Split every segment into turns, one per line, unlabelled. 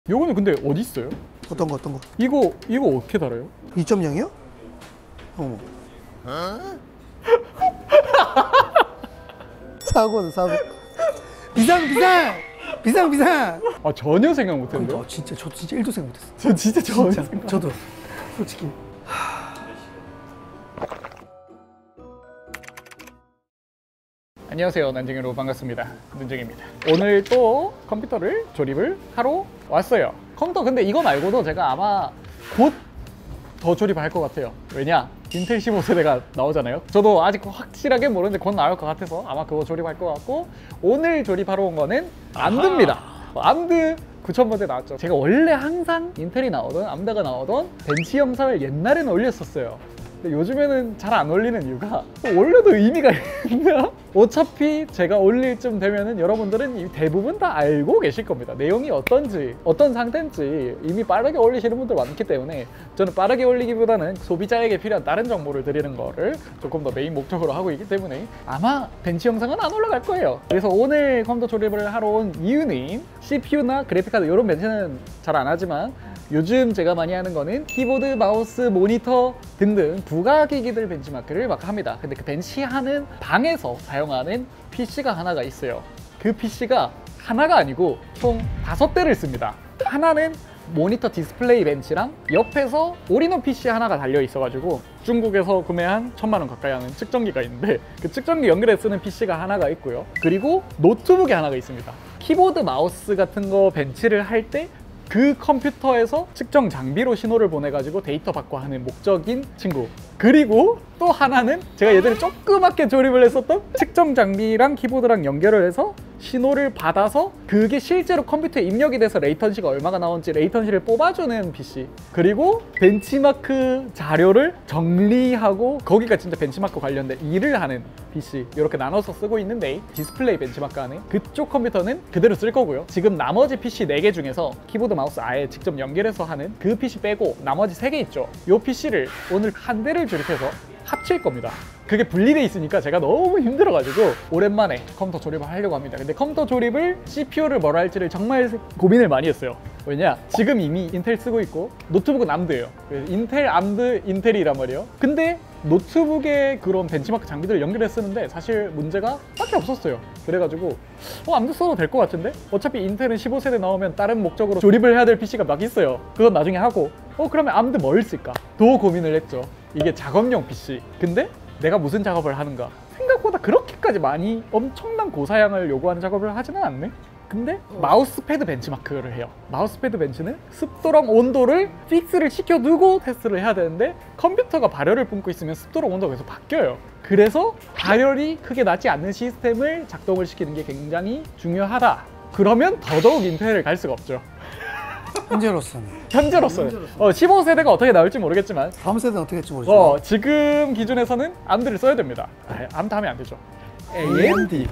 요거는 근데 어디 있어요?
어떤 거?
이거 어떻게 달아요?
2.0이요? 어머. 사고는 사고. 비상.
아 전혀 생각 못했는데요?
진짜 저 진짜 1도 생각 못했어.
저 진짜 전혀 생각.
저도 솔직히.
안녕하세요, 난쟁이로 반갑습니다. 문쟁입니다. 오늘 또 컴퓨터를 조립을 하러 왔어요. 컴퓨터 근데 이거 말고도 제가 아마 곧 더 조립할 것 같아요. 왜냐? 인텔 15세대가 나오잖아요. 저도 아직 확실하게 모르는데 곧 나올 것 같아서 아마 그거 조립할 것 같고, 오늘 조립하러 온 거는 암드입니다. 암드 9000번대 나왔죠. 제가 원래 항상 인텔이 나오던 암드가 나오던 벤치 영상을 옛날에는 올렸었어요. 근데 요즘에는 잘 안 올리는 이유가 올려도 의미가 있나? 어차피 제가 올릴 쯤 되면은 여러분들은 대부분 다 알고 계실 겁니다. 내용이 어떤지, 어떤 상태인지 이미 빠르게 올리시는 분들 많기 때문에 저는 빠르게 올리기보다는 소비자에게 필요한 다른 정보를 드리는 거를 조금 더 메인 목적으로 하고 있기 때문에 아마 벤치 영상은 안 올라갈 거예요. 그래서 오늘 컴퓨터 조립을 하러 온 이유는 CPU나 그래픽카드 이런 벤치는 잘 안 하지만 요즘 제가 많이 하는 거는 키보드, 마우스, 모니터 등등 부가기기들 벤치마크를 막 합니다. 근데 그 벤치하는 방에서 사용하는 PC가 하나가 있어요. 그 PC가 하나가 아니고 총 5대를 씁니다. 하나는 모니터 디스플레이 벤치랑 옆에서 올인원 PC 하나가 달려 있어가지고 중국에서 구매한 1000만 원 가까이 하는 측정기가 있는데 그 측정기 연결해 쓰는 PC가 하나가 있고요. 그리고 노트북이 하나가 있습니다. 키보드, 마우스 같은 거 벤치를 할 때 그 컴퓨터에서 측정 장비로 신호를 보내가지고 데이터 받고 하는 목적인 친구. 그리고 또 하나는 제가 예전에 조그맣게 조립을 했었던 측정 장비랑 키보드랑 연결을 해서 신호를 받아서 그게 실제로 컴퓨터에 입력이 돼서 레이턴시가 얼마가 나오는지 레이턴시를 뽑아주는 PC. 그리고 벤치마크 자료를 정리하고 거기가 진짜 벤치마크 관련된 일을 하는 PC. 이렇게 나눠서 쓰고 있는데 디스플레이 벤치마크 하는 그쪽 컴퓨터는 그대로 쓸 거고요. 지금 나머지 PC 4개 중에서 키보드, 마우스 아예 직접 연결해서 하는 그 PC 빼고 나머지 3개 있죠. 이 PC를 오늘 한 대를 조립해서 합칠 겁니다. 그게 분리돼 있으니까 제가 너무 힘들어가지고 오랜만에 컴퓨터 조립을 하려고 합니다. 근데 컴퓨터 조립을 CPU를 뭐라 할지를 정말 고민을 많이 했어요. 왜냐? 지금 이미 인텔 쓰고 있고 노트북은 암드예요. 그래서 인텔, 암드, 인텔이란 말이에요. 근데 노트북에 그런 벤치마크 장비들을 연결해 쓰는데 사실 문제가 딱히 없었어요. 그래가지고 암드 써도 될 것 같은데? 어차피 인텔은 15세대 나오면 다른 목적으로 조립을 해야 될 PC가 막 있어요. 그건 나중에 하고 그러면 암드 뭘 쓸까? 더 고민을 했죠. 이게 작업용 PC. 근데 내가 무슨 작업을 하는가? 생각보다 그렇게까지 많이 엄청난 고사양을 요구하는 작업을 하지는 않네? 근데 마우스패드 벤치마크를 해요. 마우스패드 벤치는 습도랑 온도를 픽스를 시켜두고 테스트를 해야 되는데 컴퓨터가 발열을 뿜고 있으면 습도랑 온도가 계속 바뀌어요. 그래서 발열이 크게 나지 않는 시스템을 작동을 시키는 게 굉장히 중요하다. 그러면 더더욱 인텔을 갈 수가 없죠.
현재로서는
15세대가 어떻게 나올지 모르겠지만
다음 세대는 어떻게 될지 모르지만
지금 기준에서는 암드를 써야 됩니다. 암드 하면 안 되죠. AMD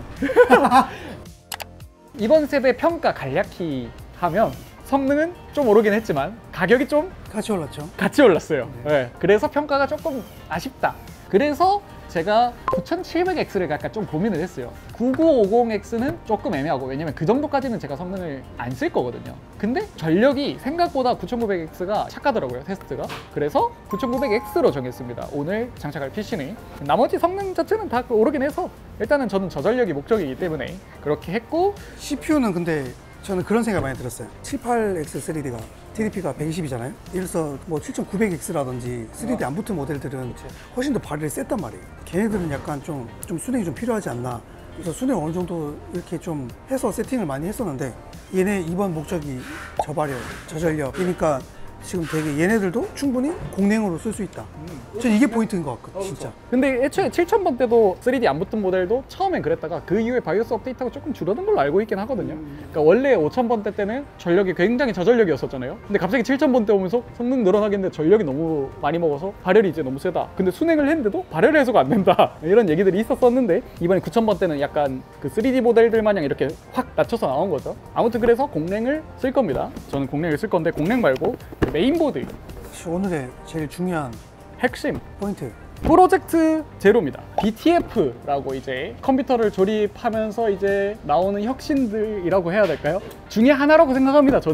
이번 세대 평가 간략히 하면 성능은 좀 오르긴 했지만 가격이 좀
같이 올랐죠.
같이 올랐어요. 네. 그래서 평가가 조금 아쉽다. 그래서 제가 9700X를 약간 좀 고민을 했어요. 9950X는 조금 애매하고, 왜냐면 그 정도까지는 제가 성능을 안 쓸 거거든요. 근데 전력이 생각보다 9900X가 착하더라고요, 테스트가. 그래서 9900X로 정했습니다. 오늘 장착할 PC는. 나머지 성능 자체는 다 오르긴 해서 일단은 저는 저전력이 목적이기 때문에 그렇게 했고,
CPU는 근데 저는 그런 생각 많이 들었어요. 78X3D가 TDP가 120이잖아요. 예를 들어서 뭐 7900X라든지 3D 안 붙은 모델들은 훨씬 더 발열이 셌단 말이에요. 걔네들은 약간 좀 순행이 좀 필요하지 않나. 그래서 순행 어느 정도 이렇게 좀 해서 세팅을 많이 했었는데, 얘네 이번 목적이 저발열, 저전력이니까 지금 되게 얘네들도 충분히 공랭으로 쓸 수 있다. 전 이게 포인트인 것 같거든요, 진짜.
근데 애초에 7000번 때도 3D 안 붙은 모델도 처음엔 그랬다가 그 이후에 바이오스 업데이트하고 조금 줄어든 걸로 알고 있긴 하거든요. 그러니까 원래 5000번대 때는 전력이 굉장히 저전력이었었잖아요. 근데 갑자기 7000번대 오면서 성능 늘어나겠는데 전력이 너무 많이 먹어서 발열이 이제 너무 세다. 근데 순행을 했는데도 발열 해소가 안 된다. 이런 얘기들이 있었었는데 이번에 9000번 때는 약간 그 3D 모델들 마냥 이렇게 확 낮춰서 나온 거죠. 아무튼 그래서 공랭을 쓸 겁니다. 저는 공랭을 쓸 건데 공랭 말고 메인보드,
오늘의 제일 중요한
핵심
포인트,
프로젝트 제로입니다. BTF라고 이제 컴퓨터를 조립하면서 이제 나오는 혁신들이라고 해야 될까요? 중에 하나라고 생각합니다, 저는.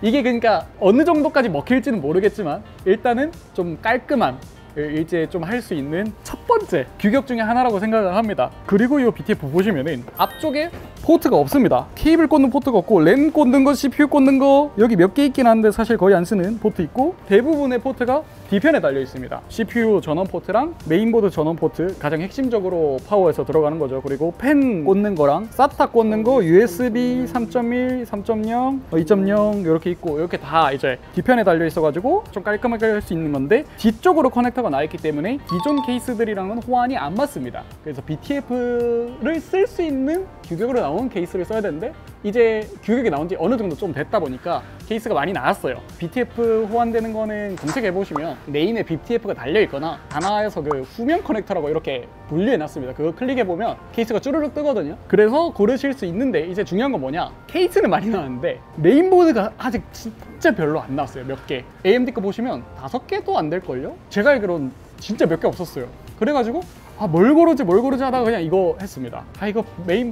이게 그러니까 어느 정도까지 먹힐지는 모르겠지만 일단은 좀 깔끔한 일제 좀 할 수 있는 첫 번째 규격 중에 하나라고 생각을 합니다. 그리고 이 BTF 보시면은 앞쪽에 포트가 없습니다. 케이블 꽂는 포트가 없고 램 꽂는 거, CPU 꽂는 거 여기 몇 개 있긴 한데 사실 거의 안 쓰는 포트 있고 대부분의 포트가 뒤편에 달려 있습니다. CPU 전원 포트랑 메인보드 전원 포트, 가장 핵심적으로 파워에서 들어가는 거죠. 그리고 펜 꽂는 거랑 SATA 꽂는 거, USB 3.1, 3.0, 2.0 이렇게 있고 이렇게 다 이제 뒤편에 달려 있어가지고 좀 깔끔하게 할 수 있는 건데 뒤쪽으로 커넥터가 나 있기 때문에 기존 케이스들이랑은 호환이 안 맞습니다. 그래서 BTF를 쓸 수 있는 규격으로 나온 케이스를 써야 되는데 이제 규격이 나온 지 어느 정도 좀 됐다 보니까 케이스가 많이 나왔어요. BTF 호환되는 거는 검색해 보시면 네임에 BTF가 달려 있거나 다나에서 그 후면 커넥터라고 이렇게 분류해 놨습니다. 그거 클릭해 보면 케이스가 쭈르륵 뜨거든요. 그래서 고르실 수 있는데 이제 중요한 건 뭐냐, 케이스는 많이 나왔는데 메인보드가 아직 진짜 별로 안 나왔어요. 몇 개. AMD 거 보시면 5개도 안 될걸요? 제가 알기로는 진짜 몇 개 없었어요. 그래가지고 뭘 고르지 하다가 그냥 이거 했습니다. 이거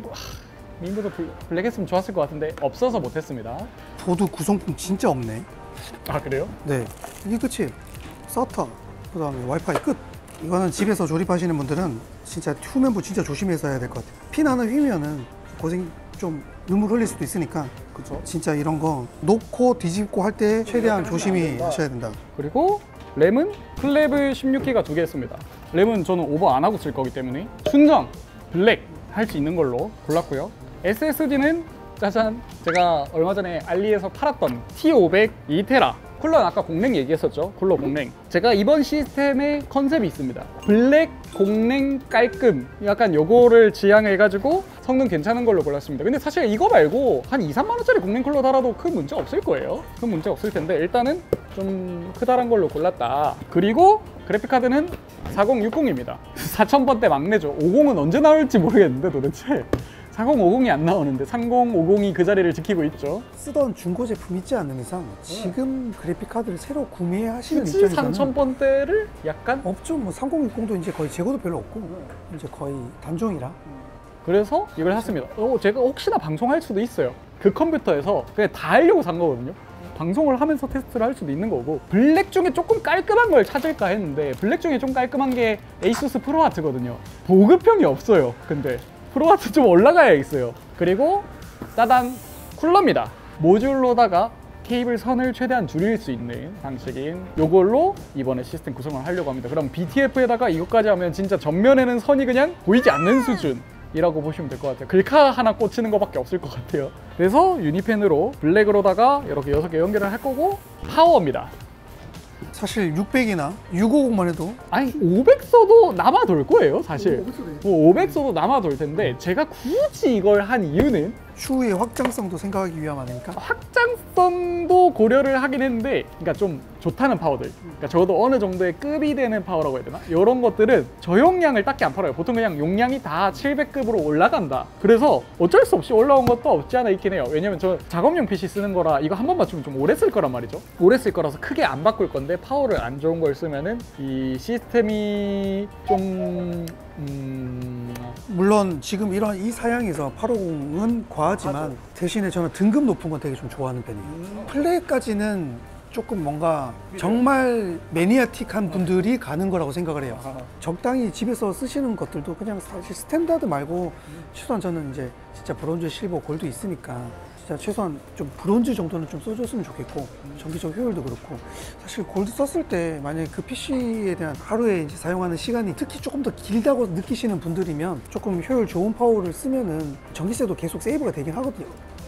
메인보드 블랙 했으면 좋았을 것 같은데 없어서 못했습니다.
보드 구성품 진짜 없네.
그래요?
네, 이게 끝이에요. SATA, 그 다음에 와이파이 끝. 이거는 집에서 조립하시는 분들은 진짜 후면부 진짜 조심해서 해야 될 것 같아요. 핀 하나 휘면은 고생 좀 눈물 흘릴 수도 있으니까
그쵸.
진짜 이런 거 놓고 뒤집고 할 때 최대한 조심히 하셔야 된다.
그리고 램은 플랩을 16기가 2개 했습니다. 램은 저는 오버 안 하고 쓸 거기 때문에 순정 블랙 할 수 있는 걸로 골랐고요. SSD는 짜잔, 제가 얼마 전에 알리에서 팔았던 T500 2테라 쿨러는 아까 공랭 얘기했었죠. 쿨러 공랭. 제가 이번 시스템의 컨셉이 있습니다. 블랙, 공랭, 깔끔. 약간 요거를 지향해가지고 성능 괜찮은 걸로 골랐습니다. 근데 사실 이거 말고 한 2, 3만 원짜리 공랭 쿨러 달아도 큰 문제 없을 거예요. 큰 문제 없을 텐데 일단은 좀 크다란 걸로 골랐다. 그리고 그래픽카드는 4060입니다. 4000번대 막내죠. 50은 언제 나올지 모르겠는데 도대체. 4050이 안 나오는데 3050이 그 자리를 지키고 있죠.
쓰던 중고 제품 있지 않는 이상 지금 그래픽 카드를 새로 구매하시는
그치,
입장에서는
3000번대를 약간
없죠. 뭐 3060도 이제 거의 재고도 별로 없고 이제 거의 단종이라.
그래서 이걸 샀습니다. 제가 혹시나 방송할 수도 있어요. 그 컴퓨터에서 그냥 다 하려고 산 거거든요. 방송을 하면서 테스트를 할 수도 있는 거고, 블랙 중에 조금 깔끔한 걸 찾을까 했는데 블랙 중에 좀 깔끔한 게 에이수스 프로아트거든요. 보급형이 없어요. 근데 프로아트 좀 올라가야 있어요. 그리고 따단 쿨러입니다. 모듈로다가 케이블 선을 최대한 줄일 수 있는 방식인 요걸로 이번에 시스템 구성을 하려고 합니다. 그럼 BTF에다가 이것까지 하면 진짜 전면에는 선이 그냥 보이지 않는 수준이라고 보시면 될 것 같아요. 글카 하나 꽂히는 것밖에 없을 것 같아요. 그래서 유니펜으로 블랙으로다가 이렇게 6개 연결을 할 거고, 파워입니다.
사실 600이나 650만 해도
아니 500 써도 남아돌 거예요 사실. 500 써도 남아돌 텐데 제가 굳이 이걸 한 이유는
추후의 확장성도 생각하기 위함 아닙니까?
확장성도 고려를 하긴 했는데, 그러니까 좀 좋다는 파워들, 그러니까 적어도 어느 정도의 급이 되는 파워라고 해야 되나? 이런 것들은 저용량을 딱히 안 팔아요. 보통 그냥 용량이 다 700급으로 올라간다. 그래서 어쩔 수 없이 올라온 것도 없지 않아 있긴 해요. 왜냐면 저 작업용 PC 쓰는 거라 이거 한 번 맞추면 좀 오래 쓸 거란 말이죠. 오래 쓸 거라서 크게 안 바꿀 건데 파워를 안 좋은 걸 쓰면은 이 시스템이 좀
물론 지금 이런 이 사양에서 850은 과하지만 대신에 저는 등급 높은 건 되게 좀 좋아하는 편이에요. 플레이까지는 조금 뭔가 정말 매니아틱한 분들이 가는 거라고 생각을 해요. 적당히 집에서 쓰시는 것들도 그냥 사실 스탠다드 말고 최소한 저는 이제 진짜 브론즈, 실버, 골드 있으니까 진짜 최소한 좀 브론즈 정도는 좀 써줬으면 좋겠고, 전기적 효율도 그렇고, 사실 골드 썼을 때 만약에 그 PC에 대한 하루에 이제 사용하는 시간이 특히 조금 더 길다고 느끼시는 분들이면 조금 효율 좋은 파워를 쓰면은 전기세도 계속 세이브가 되긴 하거든요.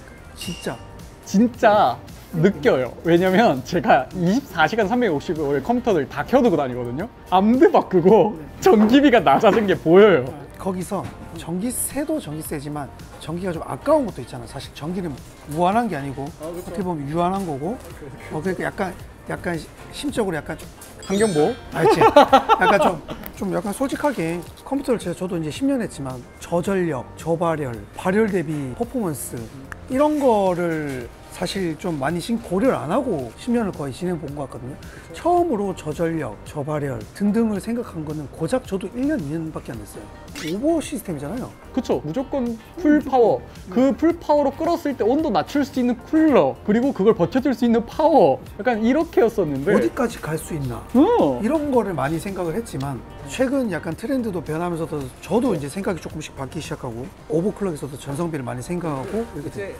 진짜
느껴요. 왜냐면 제가 24시간 365일 컴퓨터를 다 켜두고 다니거든요. 암드 바꾸고 전기비가 낮아진 게 보여요.
거기서 전기세도 전기세지만 전기가 좀 아까운 것도 있잖아. 사실 전기는 무한한 게 아니고 어떻게 보면 유한한 거고, 그러니까 약간 심적으로 약간 좀
환경보호?
알지? 약간 좀 약간 솔직하게 컴퓨터를 저도 이제 10년 했지만 저전력, 저발열, 발열 대비 퍼포먼스 이런 거를 사실 좀 많이 고려를 안 하고 10년을 거의 지내 본 것 같거든요. 처음으로 저전력, 저발열 등등을 생각한 거는 고작 저도 1년, 2년밖에 안 됐어요. 오버 시스템이잖아요.
그쵸, 무조건 풀 파워. 그 풀 파워로 끌었을 때 온도 낮출 수 있는 쿨러, 그리고 그걸 버텨줄 수 있는 파워, 약간 이렇게였었는데
어디까지 갈 수 있나 이런 거를 많이 생각을 했지만 최근 약간 트렌드도 변하면서도 저도 이제 생각이 조금씩 바뀌기 시작하고 오버클럭에서도 전성비를 많이 생각하고 이렇게 돼요.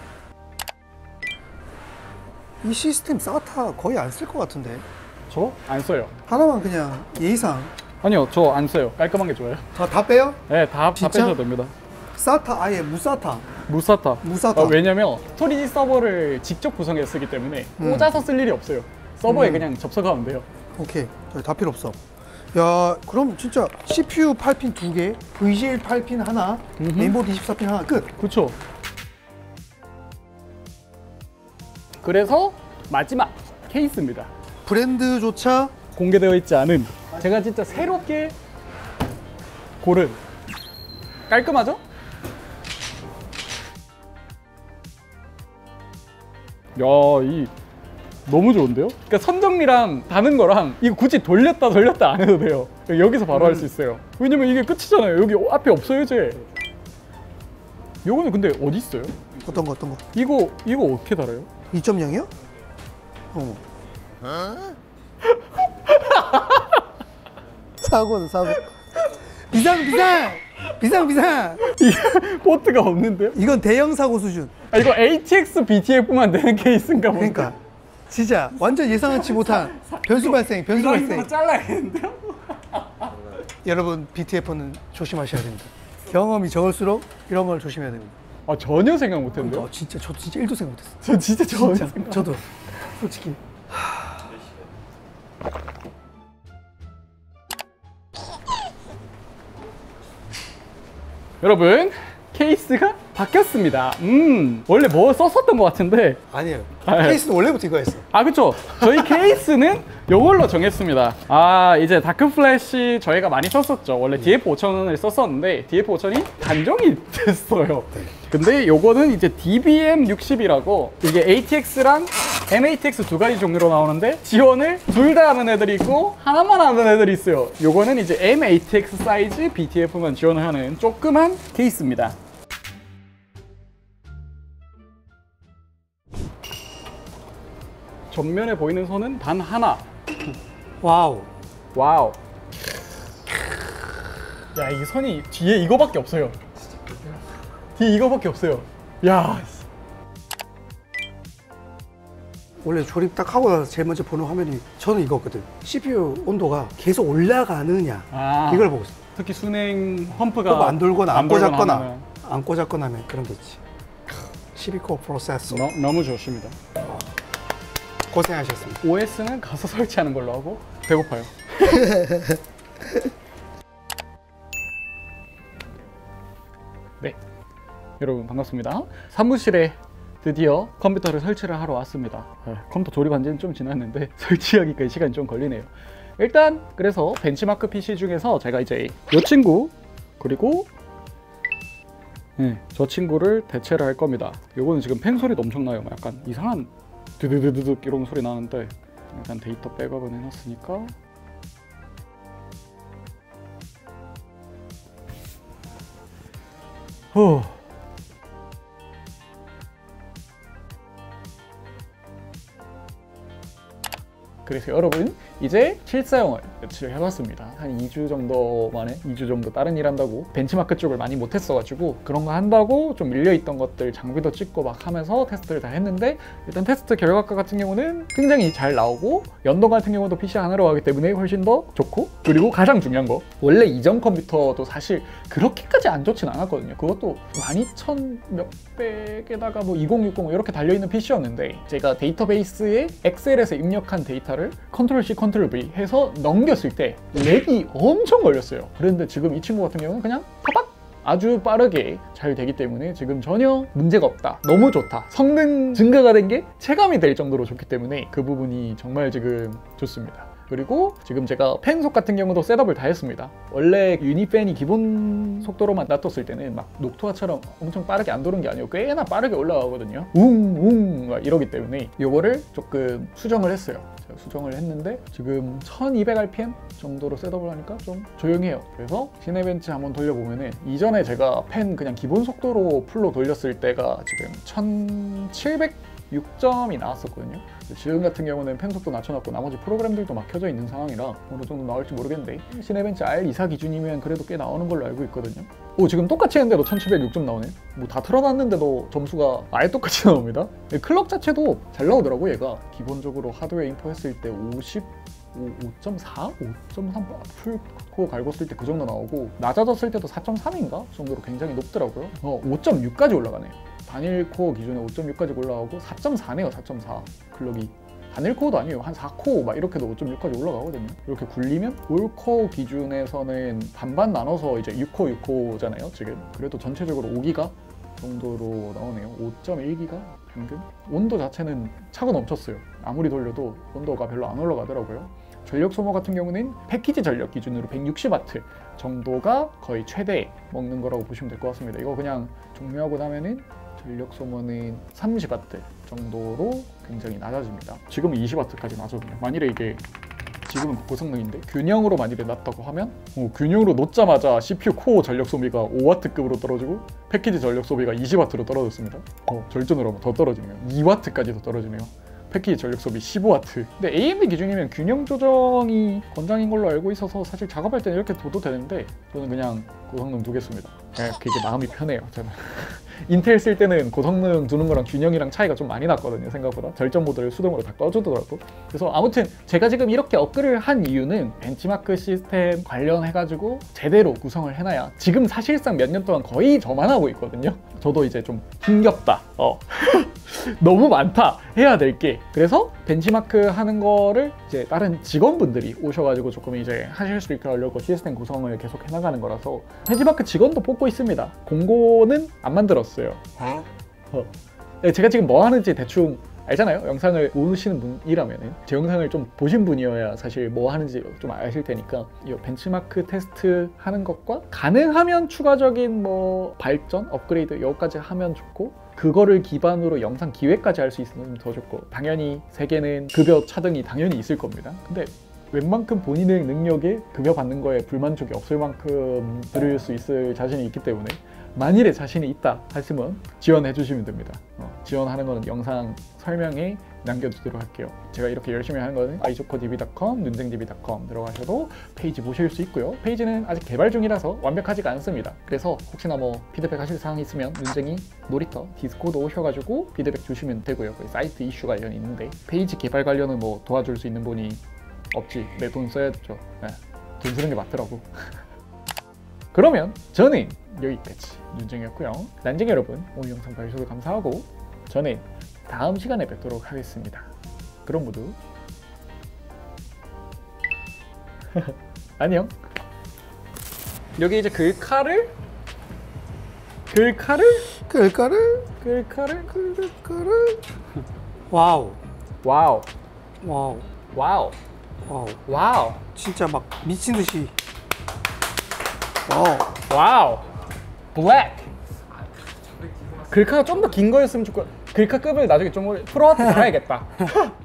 이 시스템 SATA 거의 안 쓸 것 같은데
저 안 써요.
하나만 그냥 예의상
아니요, 저 안 써요. 깔끔한 게 좋아요.
다 빼요?
네, 다
진짜?
빼셔도 됩니다.
SATA 아예 무사타
무사타.
무사타.
왜냐면 스토리지 서버를 직접 구성해서 쓰기 때문에 꽂아서 쓸 일이 없어요. 서버에 그냥 접속하면 돼요.
오케이 저희 다 필요 없어. 야 그럼 진짜 CPU 8핀 2개 VGA 8핀 하나 메인보드 24핀 하나 끝.
그렇죠. 그래서 마지막 케이스입니다.
브랜드조차
공개되어 있지 않은, 제가 진짜 새롭게 고른, 깔끔하죠? 야, 이 너무 좋은데요? 그러니까 선정리랑 다는 거랑 이거 굳이 돌렸다 안 해도 돼요. 여기서 바로 할 수 있어요. 왜냐면 이게 끝이잖아요. 여기 앞에 없어요, 이제. 요거는 근데 어디 있어요?
어떤 거
이거 어떻게 달아요?
2.0이요? 사고는 사고. 비상.
이게 포트가 없는데요?
이건 대형 사고 수준.
아, 이거 ATX BTF만 되는 케이스인가 보네.
그러니까 진짜 완전 예상치 못한 변수 발생.
이거 잘라야겠는데요?
여러분 BTF는 조심하셔야 됩니다. 경험이 적을수록 이런 걸 조심해야 됩니다.
아, 전혀 생각 못했는데요?
진짜 저도 진짜 1도 생각 못했어.
저 진짜 전혀
진짜
생각.
저도 솔직히.
여러분, 케이스가 바뀌었습니다. 원래 뭐 썼었던 것 같은데.
아니에요.
아,
케이스는 원래부터 이거였어.
아, 그쵸. 저희 케이스는 요걸로 정했습니다. 아, 이제 다크 플래시 저희가 많이 썼었죠. 원래 DF5000을 썼었는데 DF5000이 단종이 됐어요. 근데 요거는 이제 DBM60이라고, 이게 ATX랑 MATX 두 가지 종류로 나오는데 지원을 둘 다 하는 애들이 있고 하나만 하는 애들이 있어요. 요거는 이제 MATX 사이즈 BTF만 지원을 하는 조그만 케이스입니다. 전면에 보이는 선은 단 하나.
와우.
와우. 야, 이 선이 뒤에 이거밖에 없어요. 뒤에 이거밖에 없어요. 야.
원래 조립 딱 하고 나서 제일 먼저 보는 화면이 저는 이거거든. CPU 온도가 계속 올라가느냐 이걸 보고 있어.
특히 순행 험프가
안 돌거나 안
돌거나
꽂았거나
하면은.
안 꽂았거나 하면 그런 게 있지. 12코어 프로세서
너무 좋습니다.
고생하셨습니다.
OS는 가서 설치하는 걸로 하고. 배고파요. 네, 여러분 반갑습니다. 사무실에 드디어 컴퓨터를 설치를 하러 왔습니다. 컴퓨터 조립한 지는 좀 지났는데 설치하기까지 시간이 좀 걸리네요. 일단 그래서 벤치마크 PC 중에서 제가 이제 이 친구 그리고 저 친구를 대체를 할 겁니다. 요거는 지금 펜 소리도 엄청 나요. 약간 이상한 드드드드드 이런 소리 나는데 일단 데이터 백업은 해놨으니까 후. 그래서 여러분 이제 실사용을 며칠 해봤습니다. 한 2주 정도 만에 2주 정도 다른 일 한다고 벤치마크 쪽을 많이 못했어가지고 그런 거 한다고 좀 밀려있던 것들 장비도 찍고 막 하면서 테스트를 다 했는데 일단 테스트 결과가 같은 경우는 굉장히 잘 나오고 연도 같은 경우도 PC 하나로 하기 때문에 훨씬 더 좋고 그리고 가장 중요한 거 원래 이전 컴퓨터도 사실 그렇게까지 안 좋진 않았거든요. 그것도 12,000 몇백에다가 뭐 2060 이렇게 달려있는 PC였는데 제가 데이터베이스에 엑셀에서 입력한 데이터를 컨트롤 C, 컨트롤 V 해서 넘겼을 때 렉이 엄청 걸렸어요. 그런데 지금 이 친구 같은 경우는 그냥 파박 아주 빠르게 잘 되기 때문에 지금 전혀 문제가 없다. 너무 좋다. 성능 증가가 된 게 체감이 될 정도로 좋기 때문에 그 부분이 정말 지금 좋습니다. 그리고 지금 제가 펜속 같은 경우도 셋업을 다 했습니다. 원래 유니팬이 기본 속도로만 놔뒀을 때는 막 녹투아처럼 엄청 빠르게 안 도는 게 아니고 꽤나 빠르게 올라가거든요. 웅웅 막 이러기 때문에 이거를 조금 수정을 했어요. 제가 수정을 했는데 지금 1200rpm 정도로 셋업을 하니까 좀 조용해요. 그래서 시네벤치 한번 돌려보면은 이전에 제가 펜 그냥 기본 속도로 풀로 돌렸을 때가 지금 1706점이 나왔었거든요. 지금 같은 경우는 펜 속도 낮춰놨고 나머지 프로그램들도 막 켜져 있는 상황이라 어느 정도 나올지 모르겠는데 시네벤치 R24 기준이면 그래도 꽤 나오는 걸로 알고 있거든요. 오, 지금 똑같이 했는데도 1706점 나오네. 뭐 다 틀어놨는데도 점수가 아예 똑같이 나옵니다. 클럭 자체도 잘 나오더라고. 얘가 기본적으로 하드웨어 인포 했을 때 5.4? 5.3? 풀코 갈고 쓸 때 그 정도 나오고 낮아졌을 때도 4.3인가? 정도로 굉장히 높더라고요. 5.6까지 올라가네. 단일 코어 기준에 5.6까지 올라가고 4.4네요. 4.4 클럭이. 단일 코어도 아니에요. 한 4코어 막 이렇게도 5.6까지 올라가거든요. 이렇게 굴리면 올코어 기준에서는 반반 나눠서 이제 6코어 6코어잖아요 지금. 그래도 전체적으로 5기가 정도로 나오네요. 5.1기가 평균? 온도 자체는 차고 넘쳤어요. 아무리 돌려도 온도가 별로 안 올라가더라고요. 전력 소모 같은 경우는 패키지 전력 기준으로 160W 정도가 거의 최대 먹는 거라고 보시면 될 것 같습니다. 이거 그냥 종료하고 나면은 전력 소모는 30W 정도로 굉장히 낮아집니다. 지금은 20W까지 나거든요. 만일에 이게 지금은 고성능인데 균형으로 만일에 놨다고 하면 균형으로 놓자마자 CPU 코어 전력 소비가 5W급으로 떨어지고 패키지 전력 소비가 20W로 떨어졌습니다. 절전으로 하면 더 떨어지네요. 2W까지 더 떨어지네요. 패키지 전력 소비 15W. 근데 AMD 기준이면 균형 조정이 권장인 걸로 알고 있어서 사실 작업할 때는 이렇게 둬도 되는데 저는 그냥 고성능 두겠습니다. 그게 마음이 편해요. 저는 인텔 쓸 때는 고성능 두는 거랑 균형이랑 차이가 좀 많이 났거든요. 생각보다 절전 모드를 수동으로 다 꺼주더라고. 그래서 아무튼 제가 지금 이렇게 업글을 한 이유는 벤치마크 시스템 관련해가지고 제대로 구성을 해놔야 지금 사실상 몇 년 동안 거의 저만 하고 있거든요. 저도 이제 좀 힘겹다. 너무 많다. 해야 될 게. 그래서 벤치마크 하는 거를 이제 다른 직원분들이 오셔가지고 조금 이제 하실 수 있게 하려고 시스템 구성을 계속 해나가는 거라서 벤치마크 직원도 뽑고 있습니다. 공고는 안 만들었어요. 제가 지금 뭐 하는지 대충 알잖아요. 영상을 보시는 분이라면 제 영상을 좀 보신 분이어야 사실 뭐 하는지 좀 아실 테니까 이 벤치마크 테스트 하는 것과 가능하면 추가적인 뭐 발전, 업그레이드 여기까지 하면 좋고 그거를 기반으로 영상 기획까지 할 수 있으면 더 좋고 당연히 세계는 급여 차등이 당연히 있을 겁니다. 근데 웬만큼 본인의 능력에 급여 받는 거에 불만족이 없을 만큼 들을 수 있을 자신이 있기 때문에 만일에 자신이 있다 하시면 지원해 주시면 됩니다. 지원하는 거는 영상 설명에 남겨두도록 할게요. 제가 이렇게 열심히 하는 거는 izokodb.com, 눈쟁db.com 들어가셔도 페이지 보실 수 있고요. 페이지는 아직 개발 중이라서 완벽하지가 않습니다. 그래서 혹시나 뭐 피드백 하실 사항이 있으면 눈쟁이 놀이터 디스코드 오셔가지고 피드백 주시면 되고요. 사이트 이슈 관련이 있는데 페이지 개발 관련은 뭐 도와줄 수 있는 분이 없지. 내 돈 써야죠. 돈 쓰는 게 맞더라고. 그러면 저는 여기까지 눈쟁이였고요. 난쟁이 여러분 오늘 영상 봐주셔서 감사하고 저는 다음 시간에 뵙도록 하겠습니다. 그럼 모두 안녕. 여기 이제 글카를
와우
와우
와우
와우
와우
와우
진짜 막 미친 듯이 와우
와우 블랙. 글카가 좀 더 긴 거였으면 좋겠고 글카 급을 나중에 좀 프로한테 가야겠다.